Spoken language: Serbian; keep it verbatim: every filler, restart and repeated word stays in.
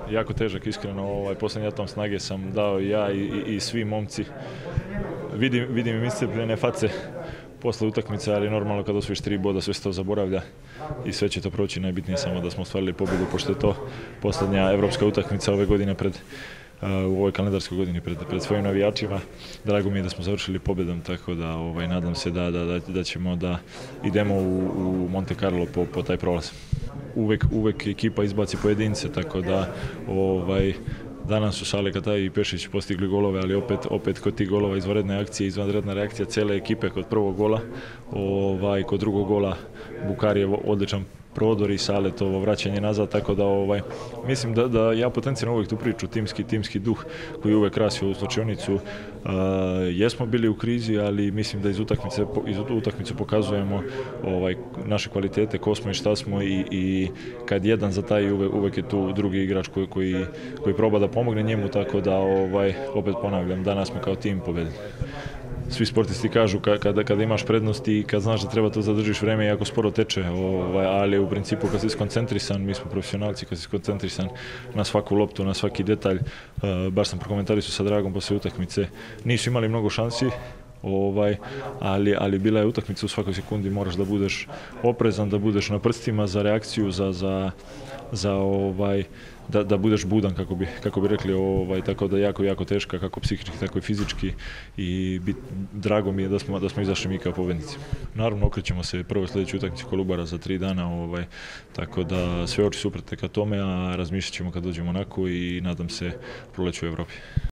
jako težak, iskreno. Ovaj, posljednji atom snage sam dao i ja i, i, i svi momci. Vidim, vidim im iscrpljene face posle utakmice, ali normalno kad osvojiš tri boda sve se to zaboravlja i sve će to proći. Najbitnije samo da smo ostvarili pobjedu, pošto je to posljednja evropska utakmica ove godine pred Uh, u ovoj kalendarskoj godini pred, pred svojim navijačima. Drago mi je da smo završili pobjedom, tako da ovaj, nadam se da, da, da, da ćemo da idemo u, u Monte Carlo po, po taj prolaz. Uvek, uvek ekipa izbaci pojedince, tako da ovaj, danas su Sale Kataj i Pešić postigli golove, ali opet, opet kod tih golova izvanredne akcije, izvanredna reakcija cele ekipe kod prvog gola, ovaj, kod drugog gola Bukarijev odličan prodor i Saletovo vraćanje nazad, tako da ovaj, mislim da, da ja potencijalno uvijek tu priču, timski, timski duh koji uvijek krasi ovu slučajnicu. Uh, jesmo bili u krizi, ali mislim da iz utakmice, iz utakmice pokazujemo ovaj, naše kvalitete, ko smo i šta smo i, i kad jedan zataji uvijek, uvijek je tu drugi igrač koji, koji, koji proba da pomogne njemu, tako da ovaj, opet ponavljam, danas smo kao tim pobedili. Svi sportisti kažu kada, kada imaš prednost i kad znaš da treba to zadržiš vreme, jako sporo teče, ovaj, ali u principu kad si skoncentrisan, mi smo profesionalci, kad si skoncentrisan na svaku loptu, na svaki detalj, uh, baš sam prokomentarisao sa Dragom posle utakmice, nisu imali mnogo šansi, ovaj, ali, ali bila je utakmica u svakoj sekundi, moraš da budeš oprezan, da budeš na prstima za reakciju, za, za, za ovaj, da, da budeš budan, kako bi, kako bi rekli, ovaj, tako da jako, jako teška, kako psihički, tako i fizički i bit, drago mi je da smo, da smo izašli mi kao pobednici. Naravno, okrećemo se prvoj sljedećoj utakmici Kolubara za tri dana, ovaj, tako da sve oči su uprte ka tome, a razmišljat ćemo kad dođemo onako i nadam se proleću u Evropi.